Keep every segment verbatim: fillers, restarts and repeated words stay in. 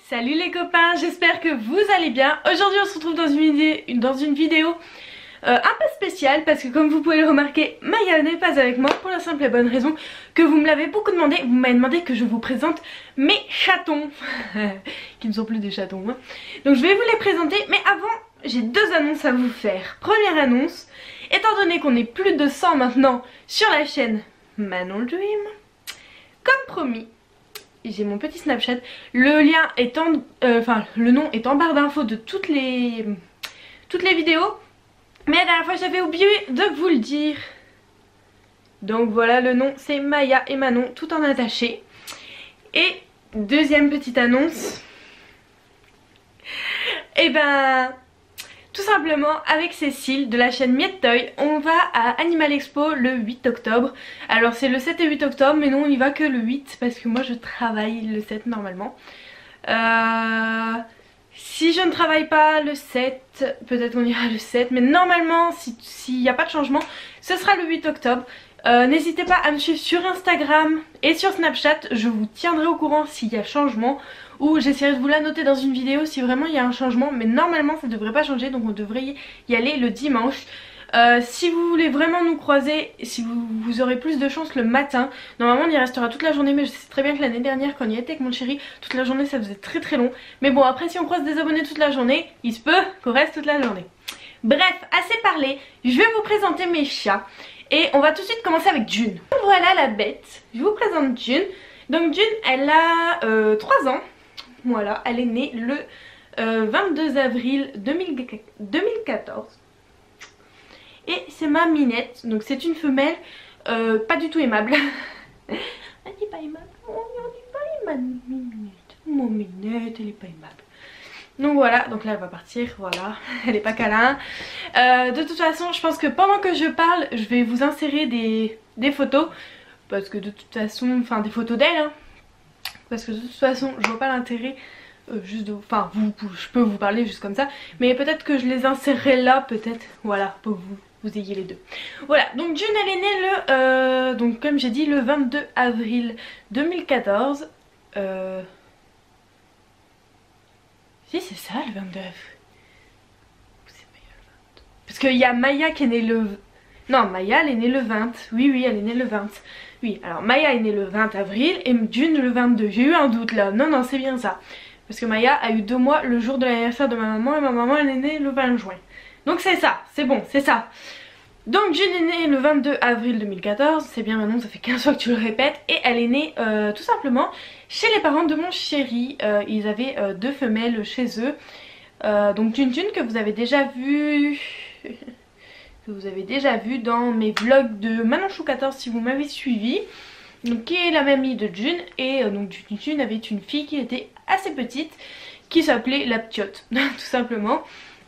Salut les copains, j'espère que vous allez bien. Aujourd'hui on se retrouve dans une, idée, dans une vidéo euh, un peu spéciale parce que comme vous pouvez le remarquer, Maya n'est pas avec moi pour la simple et bonne raison que vous me l'avez beaucoup demandé. Vous m'avez demandé que je vous présente mes chatons, qui ne sont plus des chatons. Hein. Donc je vais vous les présenter, mais avant j'ai deux annonces à vous faire. Première annonce, étant donné qu'on est plus de cent maintenant sur la chaîne Manon Dream, comme promis, j'ai mon petit Snapchat, le lien est en, euh, enfin le nom est en barre d'infos de toutes les toutes les vidéos, mais la dernière fois j'avais oublié de vous le dire. Donc voilà, le nom c'est Maya et Manon tout en attaché. Et deuxième petite annonce, et ben tout simplement avec Cécile de la chaîne Miette Toy, on va à Animal Expo le huit octobre. Alors c'est le sept et huit octobre, mais non on y va que le huit parce que moi je travaille le sept normalement. Euh, si je ne travaille pas le sept, peut-être on ira le sept, mais normalement s'il n'y a pas de changement, ce sera le huit octobre. Euh, N'hésitez pas à me suivre sur Instagram et sur Snapchat, je vous tiendrai au courant s'il y a changement, ou j'essaierai de vous la noter dans une vidéo si vraiment il y a un changement, mais normalement ça ne devrait pas changer, donc on devrait y aller le dimanche. Euh, si vous voulez vraiment nous croiser, si vous, vous aurez plus de chance le matin, normalement on y restera toute la journée, mais je sais très bien que l'année dernière quand on y était avec mon chéri, toute la journée ça faisait très très long, mais bon après si on croise des abonnés toute la journée, il se peut qu'on reste toute la journée. Bref, assez parlé, je vais vous présenter mes chats. Et on va tout de suite commencer avec June. Voilà la bête, je vous présente June. Donc June elle a euh, trois ans. Voilà, elle est née le euh, vingt-deux avril deux mille quatorze. Et c'est ma minette, donc c'est une femelle euh, pas du tout aimable. Elle n'est pas aimable, oh, elle n'est pas aimable, minette. Mon minette, elle n'est pas aimable. Donc voilà, donc là elle va partir, voilà, elle est pas câlin. Euh, de toute façon, je pense que pendant que je parle, je vais vous insérer des, des photos. Parce que de toute façon, enfin des photos d'elle. Hein, parce que de toute façon, je vois pas l'intérêt euh, juste de... Enfin, vous, je peux vous parler juste comme ça. Mais peut-être que je les insérerai là, peut-être, voilà, pour vous, vous ayez les deux. Voilà, donc June elle est née le... Euh, donc comme j'ai dit, le vingt-deux avril deux mille quatorze. Euh... Si c'est ça le vingt-deux avril. C'est Maya le vingt. Parce qu'il y a Maya qui est née le... Non, Maya elle est née le vingt. Oui, oui, elle est née le vingt. Oui, alors Maya est née le vingt avril et June le vingt-deux. J'ai eu un doute là. Non, non, c'est bien ça. Parce que Maya a eu deux mois le jour de l'anniversaire de ma maman et ma maman elle est née le vingt juin. Donc c'est ça, c'est bon, c'est ça. Donc June est née le vingt-deux avril deux mille quatorze, c'est bien maintenant, ça fait quinze fois que tu le répètes. Et elle est née euh, tout simplement chez les parents de mon chéri. euh, Ils avaient euh, deux femelles chez eux. euh, Donc June June que vous avez déjà vu que vous avez déjà vu dans mes vlogs de Manonchou quatorze si vous m'avez suivi. Donc qui est la mamie de June. Et euh, donc June June avait une fille qui était assez petite, qui s'appelait la Ptiote, tout simplement.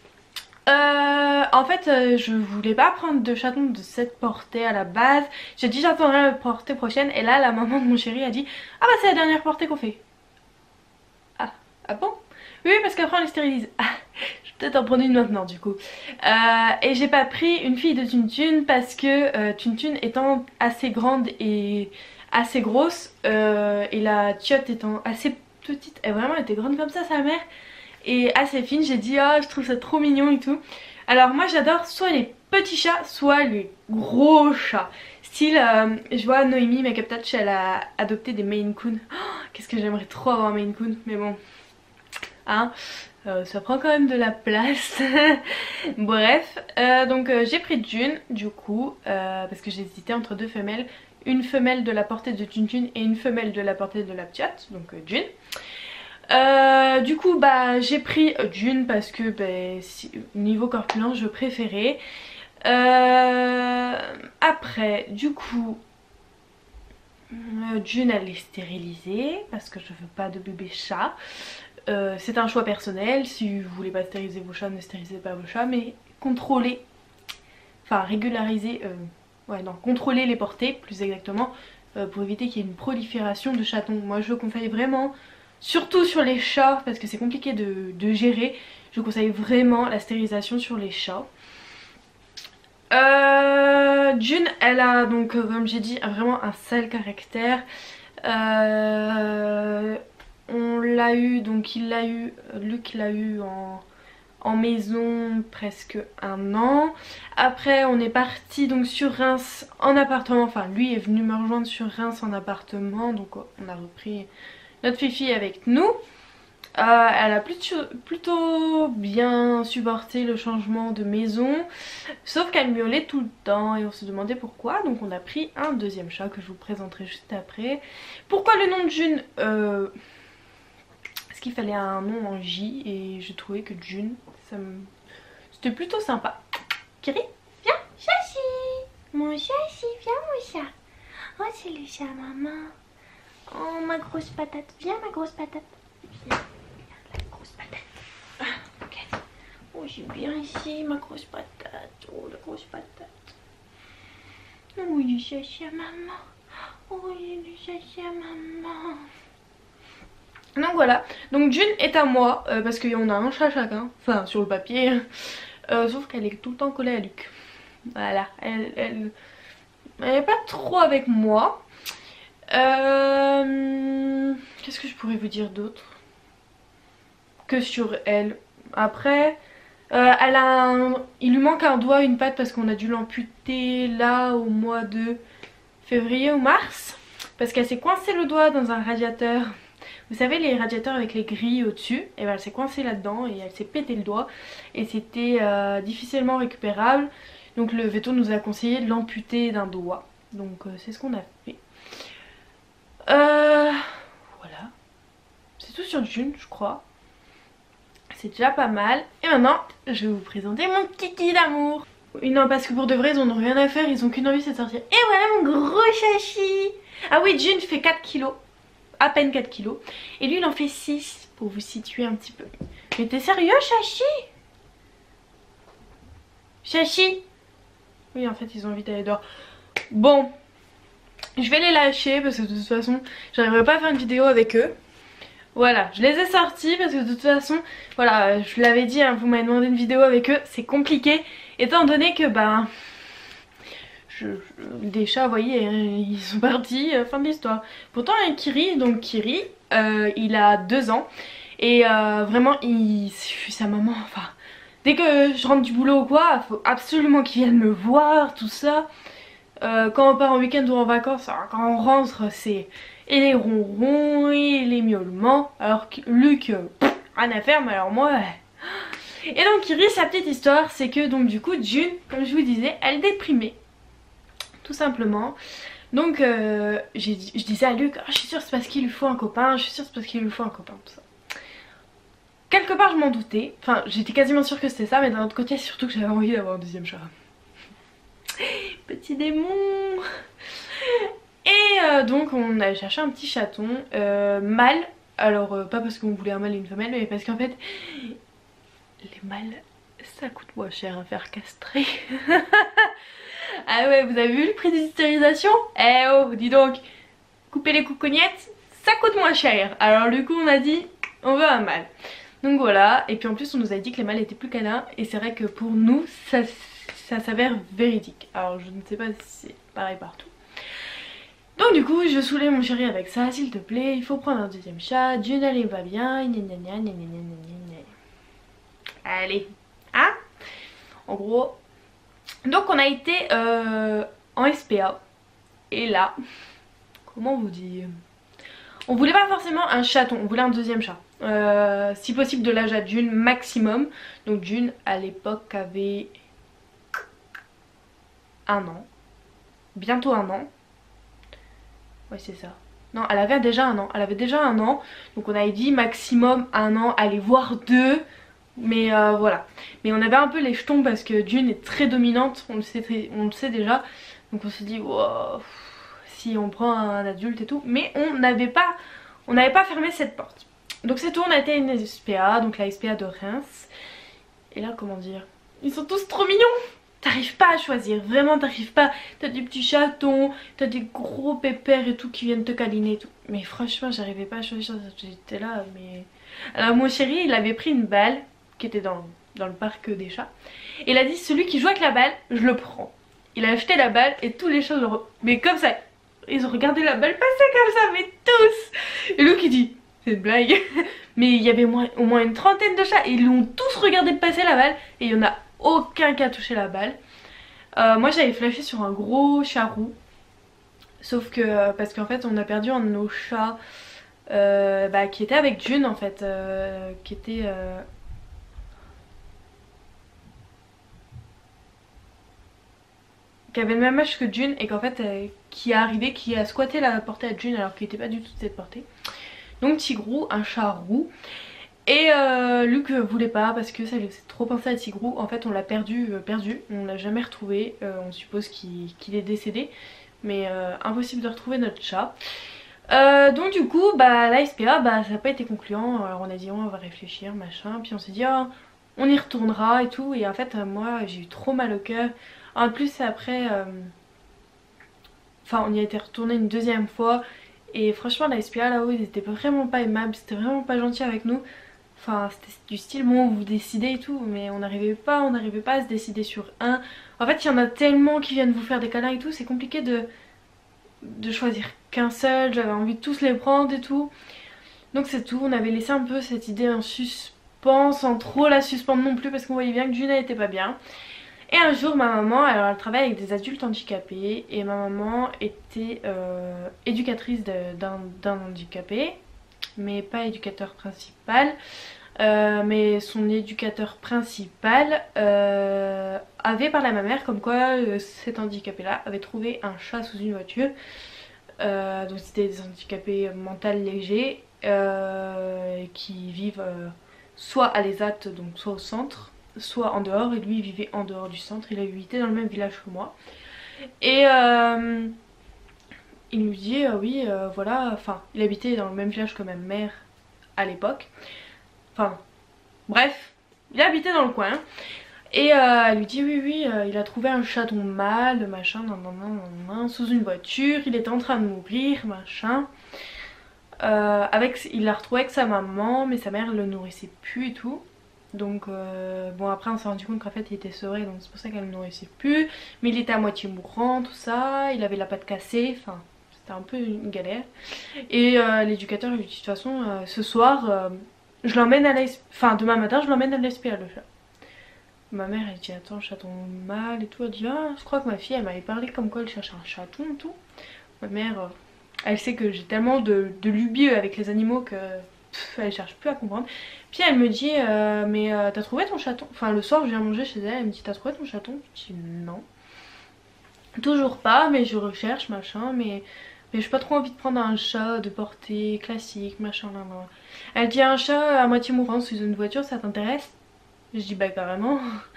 Euh, en fait euh, je voulais pas prendre de chaton de cette portée à la base. J'ai dit j'attendrai la portée prochaine. Et là la maman de mon chéri a dit ah bah c'est la dernière portée qu'on fait. Ah, ah bon? Oui parce qu'après on les stérilise. Ah, je vais peut-être en prendre une maintenant du coup. euh, Et j'ai pas pris une fille de Tune Tune parce que euh, Tune Tune étant assez grande et assez grosse, euh, et la Tiote étant assez petite, elle vraiment était grande comme ça sa mère, et assez fine, j'ai dit oh je trouve ça trop mignon et tout. Alors moi j'adore soit les petits chats soit les gros chats. Style euh, je vois Noémie Makeup Touch, elle a adopté des Maine Coon. Oh, qu'est-ce que j'aimerais trop avoir un Maine Coon, mais bon hein, euh, ça prend quand même de la place. Bref, euh, donc euh, j'ai pris June du coup euh, parce que j'hésitais entre deux femelles. Une femelle de la portée de June June et une femelle de la portée de la Ptiote, donc euh, June. Euh, du coup bah j'ai pris June parce que bah, si, niveau corpulence je préférais. euh, Après du coup euh, June elle est stérilisée parce que je veux pas de bébé chat. euh, C'est un choix personnel, si vous voulez pas stériliser vos chats, ne stérilisez pas vos chats, mais contrôlez, enfin régulariser, euh, ouais non, contrôlez les portées plus exactement, euh, pour éviter qu'il y ait une prolifération de chatons. Moi je conseille vraiment, surtout sur les chats parce que c'est compliqué de, de gérer, je conseille vraiment la stérilisation sur les chats. Euh, June elle a donc euh, comme j'ai dit vraiment un sale caractère. euh, on l'a eu, donc il l'a eu, Luc l'a eu en, en maison presque un an. Après on est parti donc sur Reims en appartement, enfin lui est venu me rejoindre sur Reims en appartement, donc on a repris notre fifi avec nous. Euh, elle a plutôt, plutôt bien supporté le changement de maison, sauf qu'elle miaulait tout le temps et on se demandait pourquoi. Donc on a pris un deuxième chat que je vous présenterai juste après. Pourquoi le nom de June? euh, Parce qu'il fallait un nom en J et j'ai trouvé que June, ça me... c'était plutôt sympa. Kiri, viens, chachi, mon chachi, viens mon chat. Oh c'est le chat maman. Oh ma grosse patate, viens ma grosse patate. Viens. Oh j'ai bien ici ma grosse patate. Oh la grosse patate. Oh il est chachi à maman. Oh il est chachi à maman. Donc voilà, donc June est à moi euh, parce qu'on a un chat chacun, enfin sur le papier, euh, sauf qu'elle est tout le temps collée à Luc. Voilà, elle, elle, elle est pas trop avec moi. Euh, Qu'est-ce que je pourrais vous dire d'autre que sur elle? Après... Euh, elle a un... il lui manque un doigt, une patte parce qu'on a dû l'amputer là au mois de février ou mars. Parce qu'elle s'est coincée le doigt dans un radiateur. Vous savez les radiateurs avec les grilles au dessus, et ben elle s'est coincée là-dedans et elle s'est pété le doigt. Et c'était euh, difficilement récupérable. Donc le veto nous a conseillé de l'amputer d'un doigt. Donc euh, c'est ce qu'on a fait. Euh... Voilà. C'est tout sur June je crois. C'est déjà pas mal. Et maintenant, je vais vous présenter mon kiki d'amour. Oui, non, parce que pour de vrai, ils en ont rien à faire. Ils ont qu'une envie, c'est de sortir. Et voilà mon gros chachi. Ah oui, June fait quatre kilos. À peine quatre kilos. Et lui, il en fait six. Pour vous situer un petit peu. Mais t'es sérieux, chachi? Chachi? Oui, en fait, ils ont envie d'aller dehors. Bon. Je vais les lâcher parce que de toute façon, j'arriverai pas à faire une vidéo avec eux. Voilà, je les ai sortis parce que de toute façon, voilà, je vous l'avais dit, hein, vous m'avez demandé une vidéo avec eux, c'est compliqué étant donné que bah, je, je, des chats, vous voyez, ils sont partis, euh, fin de l'histoire. Pourtant un Kiri, donc Kiri, euh, il a deux ans et euh, vraiment, il suit sa maman, enfin, dès que je rentre du boulot ou quoi, il faut absolument qu'il vienne me voir, tout ça. Euh, quand on part en week-end ou en vacances, alors, quand on rentre, c'est... et les ronrons et les miaulements, alors que Luc, euh, pff, rien à faire, mais alors moi... Ouais. Et donc Kiri, sa petite histoire, c'est que donc du coup June, comme je vous disais, elle déprimait, tout simplement. Donc euh, je disais à Luc, oh, je suis sûre c'est parce qu'il lui faut un copain, je suis sûre c'est parce qu'il lui faut un copain, tout ça. Quelque part je m'en doutais, enfin j'étais quasiment sûre que c'était ça, mais d'un autre côté surtout que j'avais envie d'avoir un deuxième chat. Petit démon. Et euh, donc on a cherché un petit chaton euh, mâle. Alors euh, pas parce qu'on voulait un mâle et une femelle, mais parce qu'en fait les mâles ça coûte moins cher à faire castrer. Ah ouais, vous avez vu le prix des stérilisations? Eh oh, dis donc, couper les coucognettes ça coûte moins cher. Alors du coup on a dit on veut un mâle. Donc voilà, et puis en plus on nous a dit que les mâles étaient plus câlins. Et c'est vrai que pour nous ça, ça s'avère véridique. Alors je ne sais pas si c'est pareil partout. Donc du coup je saoulais mon chéri avec ça, s'il te plaît, il faut prendre un deuxième chat, Dieu n'allait pas bien, gna gna gna gna gna gna gna gna. Allez, hein? En gros, donc on a été euh, en S P A, et là, comment vous dire, on voulait pas forcément un chaton, on voulait un deuxième chat, euh, si possible de l'âge à June maximum. Donc June à l'époque avait un an, bientôt un an. Ouais c'est ça. Non, elle avait déjà un an. Elle avait déjà un an. Donc on avait dit maximum un an, aller voir deux. Mais euh, voilà. Mais on avait un peu les jetons parce que June est très dominante. On le sait, très, on le sait déjà. Donc on s'est dit wow, si on prend un adulte et tout. Mais on n'avait pas, on n'avait pas fermé cette porte. Donc c'est tout, on a été à une S P A. Donc la S P A de Reims. Et là comment dire, ils sont tous trop mignons. T'arrives pas à choisir, vraiment t'arrives pas. T'as des petits chatons, t'as des gros pépères et tout qui viennent te câliner et tout. Mais franchement j'arrivais pas à choisir, j'étais là mais... Alors mon chéri il avait pris une balle qui était dans, dans le parc des chats. Et il a dit celui qui joue avec la balle, je le prends. Il a acheté la balle et tous les chats, mais comme ça, ils ont regardé la balle passer comme ça, mais tous. Et Luc il dit, c'est une blague. Mais il y avait au moins, au moins une trentaine de chats et ils l'ont tous regardé passer la balle et il n'y en a aucun qui a touché la balle. Euh, moi j'avais flashé sur un gros chat roux. Sauf que parce qu'en fait on a perdu un de nos chats euh, bah, qui était avec June en fait. Euh, qui était... Euh... qui avait le même âge que June et qu'en fait euh, qui est arrivé, qui a squatté la portée à June alors qu'il n'était pas du tout de cette portée. Donc Tigrou, un chat roux. Et euh, Luc voulait pas parce que ça lui faisait trop penser à Tigrou. En fait on l'a perdu, euh, perdu, on l'a jamais retrouvé. Euh, on suppose qu'il qu'il est décédé. Mais euh, impossible de retrouver notre chat. Euh, donc du coup bah la S P A bah, ça n'a pas été concluant. Alors on a dit oh, on va réfléchir machin. Puis on s'est dit oh, on y retournera et tout. Et en fait euh, moi j'ai eu trop mal au cœur. En plus après... Euh... Enfin on y a été retourné une deuxième fois. Et franchement la S P A là-haut ils étaient vraiment pas aimables. C'était vraiment pas gentil avec nous. Enfin c'était du style bon vous décidez et tout. Mais on n'arrivait pas, on n'arrivait pas à se décider sur un. En fait il y en a tellement qui viennent vous faire des câlins et tout. C'est compliqué de, de choisir qu'un seul. J'avais envie de tous les prendre et tout. Donc c'est tout. On avait laissé un peu cette idée en suspens. Sans trop la suspendre non plus. Parce qu'on voyait bien que Juna était pas bien. Et un jour ma maman, alors elle travaille avec des adultes handicapés. Et ma maman était euh, éducatrice d'un handicapé. Mais pas éducateur principal. Euh, mais son éducateur principal euh, avait parlé à ma mère comme quoi euh, cet handicapé là avait trouvé un chat sous une voiture. Euh, donc c'était des handicapés mentaux légers euh, qui vivent euh, soit à l'E S A T, donc soit au centre, soit en dehors. Et lui il vivait en dehors du centre, il habitait dans le même village que moi. Et euh, il nous dit euh, oui euh, voilà, enfin il habitait dans le même village que ma mère à l'époque. Enfin, bref, il habitait dans le coin. Et euh, elle lui dit oui, oui, euh, il a trouvé un chaton mâle, machin, nan, nan, nan, nan, nan, sous une voiture. Il était en train de mourir, machin. Euh, avec, il l'a retrouvé avec sa maman, mais sa mère le nourrissait plus et tout. Donc, euh, bon, après on s'est rendu compte qu'en fait il était sevré, donc c'est pour ça qu'elle le nourrissait plus. Mais il était à moitié mourant, tout ça. Il avait la patte cassée, enfin, c'était un peu une galère. Et euh, l'éducateur lui dit de toute façon, euh, ce soir. Euh, Je l'emmène à l'A S P A, enfin demain matin je l'emmène à l'A S P A le chat. Ma mère elle dit attends chaton mâle et tout, elle dit ah je crois que ma fille elle m'avait parlé comme quoi elle cherchait un chaton et tout. Ma mère euh, elle sait que j'ai tellement de, de lubie avec les animaux que pff, elle cherche plus à comprendre. Puis elle me dit euh, mais euh, t'as trouvé ton chaton? Enfin le soir je viens manger chez elle, elle me dit t'as trouvé ton chaton? Je dis non. Toujours pas mais je recherche machin mais... Mais j'ai pas trop envie de prendre un chat de portée classique, machin, là, là. Elle dit un chat à moitié mourant sous une voiture, ça t'intéresse? Je dis bah carrément.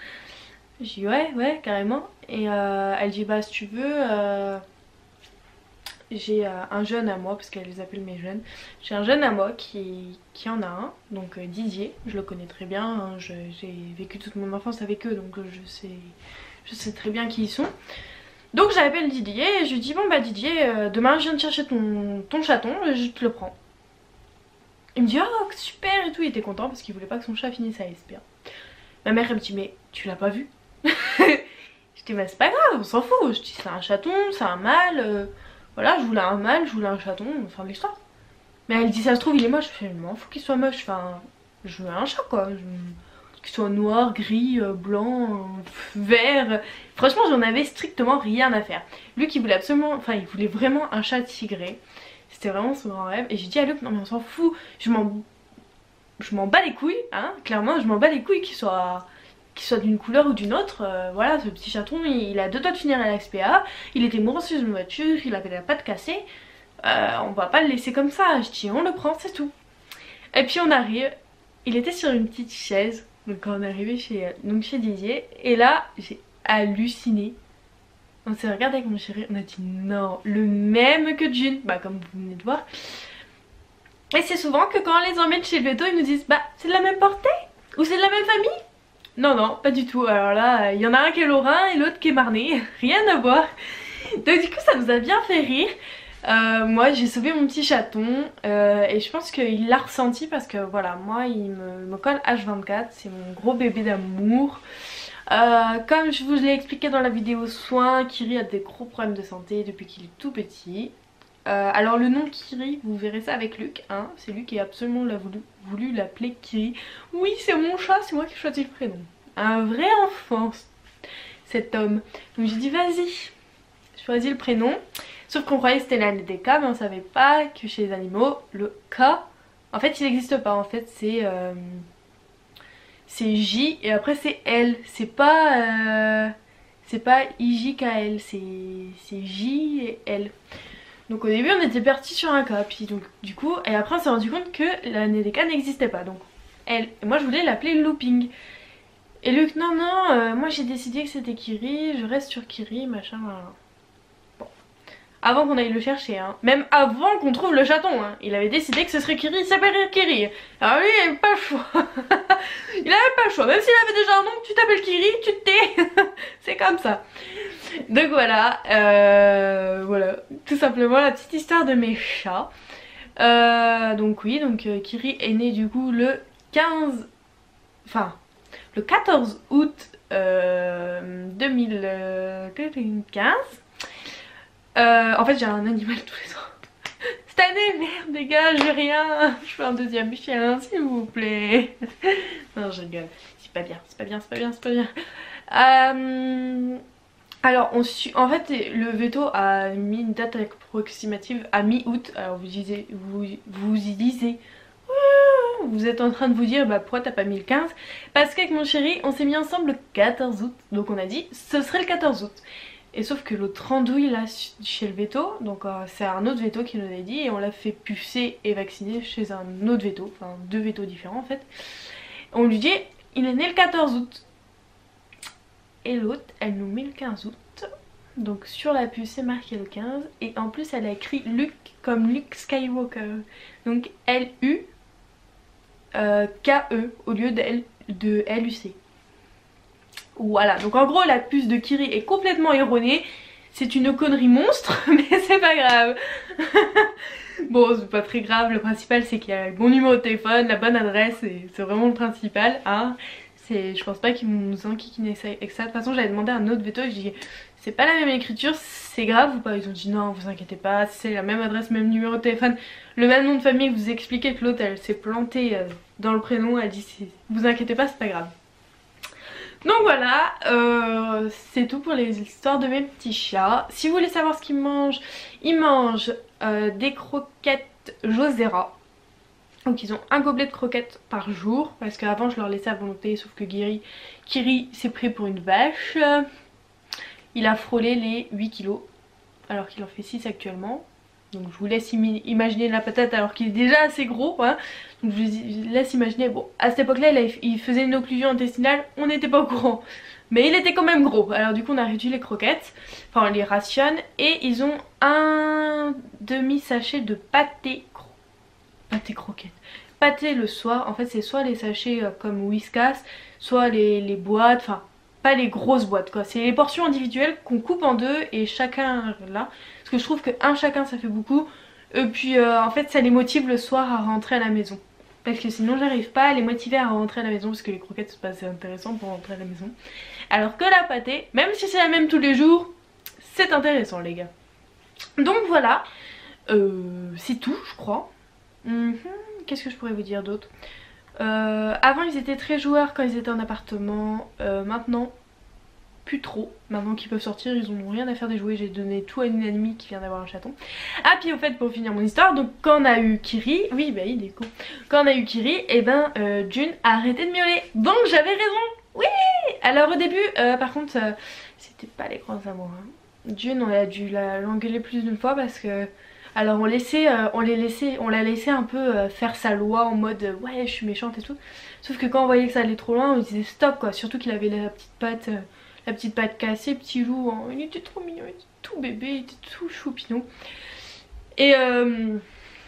Je dis ouais, ouais, carrément. Et euh, elle dit bah si tu veux, euh, j'ai euh, un jeune à moi, parce qu'elle les appelle mes jeunes. J'ai un jeune à moi qui, qui en a un, donc euh, Didier, je le connais très bien. Hein, j'ai vécu toute mon enfance avec eux, donc euh, je sais, je sais très bien qui ils sont. Donc j'appelle Didier et je lui dis bon bah Didier euh, demain je viens de chercher ton, ton chaton, je te le prends. Il me dit oh super et tout, il était content parce qu'il voulait pas que son chat finisse à S P A. Ma mère elle me dit mais tu l'as pas vu? Je dis bah c'est pas grave, on s'en fout. Je dis c'est un chaton, c'est un mâle, euh, voilà je voulais un mâle, je voulais un chaton, fin de l'histoire. Mais elle dit ça se trouve il est moche, je fais non faut qu'il soit moche, enfin je veux un chat quoi. Je... Qu'il soit noir, gris, euh, blanc, euh, vert. Franchement j'en avais strictement rien à faire. Lui qui voulait absolument, enfin il voulait vraiment un chat tigré. C'était vraiment son grand rêve. Et j'ai dit à Luc non mais on s'en fout, je m'en je m'en bats les couilles, hein, clairement je m'en bats les couilles qu'il soit, qu'il soit d'une couleur ou d'une autre. Euh, voilà ce petit chaton il, il a deux doigts de finir à la S P A. Il était mourant sur une voiture, il avait la patte cassée. Euh, on va pas le laisser comme ça. Je dis on le prend c'est tout. Et puis on arrive, il était sur une petite chaise. Donc quand on est arrivé chez, donc chez Didier, et là j'ai halluciné. On s'est regardé avec mon chéri, on a dit non, le même que June, bah comme vous venez de voir. Et c'est souvent que quand on les emmène chez le veto, ils nous disent bah c'est de la même portée? Ou c'est de la même famille? Non non, pas du tout. Alors là, il y en a un qui est lorrain et l'autre qui est marnais, rien à voir. Donc du coup ça nous a bien fait rire. Euh, moi j'ai sauvé mon petit chaton euh, et je pense qu'il l'a ressenti parce que voilà moi il me, me colle H vingt-quatre, c'est mon gros bébé d'amour. Euh, comme je vous l'ai expliqué dans la vidéo soins, Kiri a des gros problèmes de santé depuis qu'il est tout petit. Euh, alors le nom Kiri, vous verrez ça avec Luc, hein. C'est lui qui a absolument l'a voulu, voulu l'appeler Kiri. Oui, c'est mon chat, c'est moi qui ai choisi le prénom. Un vrai enfant, cet homme. Donc j'ai dit vas-y, choisis le prénom. Sauf qu'on croyait que c'était l'année des K, mais on savait pas que chez les animaux, le K, en fait il n'existe pas. En fait c'est euh, c'est J et après c'est L. C'est pas euh, c'est pas I J K L, c'est J et L. Donc au début on était parti sur un K, puis donc du coup, et après on s'est rendu compte que l'année des K n'existait pas. Donc L. Et moi je voulais l'appeler Looping. Et Luc, non non, euh, moi j'ai décidé que c'était Kiri, je reste sur Kiri, machin. Bon. Avant qu'on aille le chercher, hein. Même avant qu'on trouve le chaton, hein. Il avait décidé que ce serait Kiri, il s'appellerait Kiri. Alors lui il avait pas le choix. Il avait pas le choix, même s'il avait déjà un nom, tu t'appelles Kiri, tu te tais. C'est comme ça. Donc voilà, euh, voilà, tout simplement la petite histoire de mes chats. Euh, donc oui, donc euh, Kiri est né du coup le quinze, enfin le quatorze août euh, deux mille quinze. Euh, en fait j'ai un animal tous les ans. Cette année, merde les gars, j'ai rien. Je fais un deuxième chien s'il vous plaît. Non je rigole, c'est pas bien, c'est pas bien, c'est pas bien, c'est pas bien. Euh... Alors on su... en fait le veto a mis une date approximative à mi-août. Alors vous disiez, vous, vous y disiez, vous êtes en train de vous dire bah pourquoi t'as pas mis le quinze? Parce qu'avec mon chéri on s'est mis ensemble le quatorze août. Donc on a dit ce serait le quatorze août. Et sauf que l'autre andouille là chez le veto, donc euh, c'est un autre veto qui nous a dit, et on l'a fait pucer et vacciner chez un autre veto, enfin deux vétos différents en fait. On lui dit il est né le quatorze août. Et l'autre elle nous met le quinze août. Donc sur la puce c'est marqué le quinze. Et en plus elle a écrit Luke comme Luke Skywalker. Donc L U K E au lieu de L, de L U C. Voilà, donc en gros la puce de Kiri est complètement erronée. C'est une connerie monstre, mais c'est pas grave. Bon, c'est pas très grave, le principal c'est qu'il y a le bon numéro de téléphone, la bonne adresse, et c'est vraiment le principal, hein. Je pense pas qu'ils vont nous enquiquiner avec ça. De toute façon j'avais demandé à un autre veto, je dis c'est pas la même écriture, c'est grave ou pas? Ils ont dit non, vous inquiétez pas, c'est la même adresse, même numéro de téléphone, le même nom de famille. Vous expliquez que l'autre elle s'est plantée dans le prénom, elle dit vous inquiétez pas, c'est pas grave. Donc voilà, euh, c'est tout pour les histoires de mes petits chats. Si vous voulez savoir ce qu'ils mangent, ils mangent euh, des croquettes Josera. Donc ils ont un gobelet de croquettes par jour, parce qu'avant je leur laissais à volonté, sauf que Kiri, Kiri s'est pris pour une vache. Il a frôlé les huit kilos, alors qu'il en fait six actuellement. Donc je vous laisse imaginer la patate alors qu'il est déjà assez gros, hein. Donc je vous laisse imaginer, bon à cette époque là il, il faisait une occlusion intestinale, on n'était pas au courant. Mais il était quand même gros, alors du coup on a réduit les croquettes, enfin on les rationne. Et ils ont un demi sachet de pâté cro... pâté croquette. Pâté le soir, en fait c'est soit les sachets comme Whiskas, soit les, les boîtes, enfin pas les grosses boîtes quoi. C'est les portions individuelles qu'on coupe en deux et chacun là. Parce que je trouve que un chacun ça fait beaucoup. Et puis euh, en fait ça les motive le soir à rentrer à la maison. Parce que sinon j'arrive pas à les motiver à rentrer à la maison, parce que les croquettes c'est pas assez intéressant pour rentrer à la maison. Alors que la pâtée, même si c'est la même tous les jours, c'est intéressant les gars. Donc voilà, euh, c'est tout je crois. Mm-hmm. Qu'est-ce que je pourrais vous dire d'autre? euh, Avant ils étaient très joueurs quand ils étaient en appartement, euh, maintenant plus trop. Maintenant qu'ils peuvent sortir ils ont rien à faire des jouets, j'ai donné tout à une amie qui vient d'avoir un chaton. Ah puis au fait pour finir mon histoire, donc quand on a eu Kiri, oui bah il est cool. Quand on a eu Kiri, et eh ben euh, June a arrêté de miauler, donc j'avais raison. Oui. Alors au début euh, par contre euh, c'était pas les grands amours, hein. June on a dû l'engueuler plus d'une fois parce que alors on laissait, euh, on les laissait, on l'a laissé un peu euh, faire sa loi en mode euh, ouais je suis méchante et tout. Sauf que quand on voyait que ça allait trop loin on disait stop quoi. Surtout qu'il avait la petite patte, euh, la petite patte cassée, petit loup, hein. Il était trop mignon, il était tout bébé, il était tout choupinou. Et euh,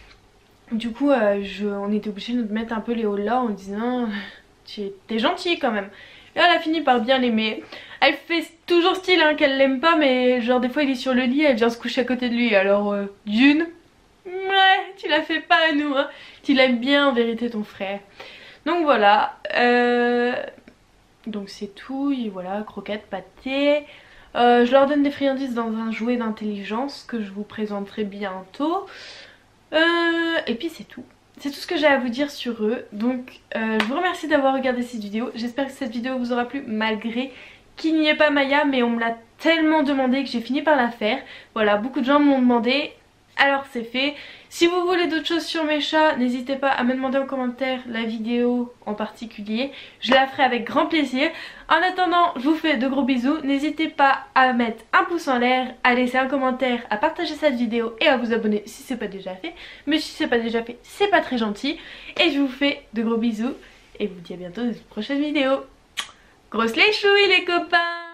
du coup euh, je, on était obligé de mettre un peu les hauts là en disant t'es gentil quand même. Et elle a fini par bien l'aimer. Elle fait toujours style hein, qu'elle l'aime pas, mais genre des fois il est sur le lit, elle vient se coucher à côté de lui. Alors euh, June, ouais, tu la fais pas à nous, hein. Tu l'aimes bien en vérité ton frère. Donc voilà, euh, donc c'est tout, et voilà, croquettes, pâté. Euh, je leur donne des friandises dans un jouet d'intelligence que je vous présenterai bientôt. Euh, et puis c'est tout. C'est tout ce que j'ai à vous dire sur eux. Donc euh, je vous remercie d'avoir regardé cette vidéo. J'espère que cette vidéo vous aura plu malgré qu'il n'y ait pas Maya. Mais on me l'a tellement demandé que j'ai fini par la faire. Voilà, beaucoup de gens m'ont demandé. Alors c'est fait. Si vous voulez d'autres choses sur mes chats, n'hésitez pas à me demander en commentaire la vidéo en particulier. Je la ferai avec grand plaisir. En attendant, je vous fais de gros bisous. N'hésitez pas à mettre un pouce en l'air, à laisser un commentaire, à partager cette vidéo et à vous abonner si c'est pas déjà fait. Mais si c'est pas déjà fait, c'est pas très gentil. Et je vous fais de gros bisous et je vous dis à bientôt dans une prochaine vidéo. Grosses les chouilles les copains!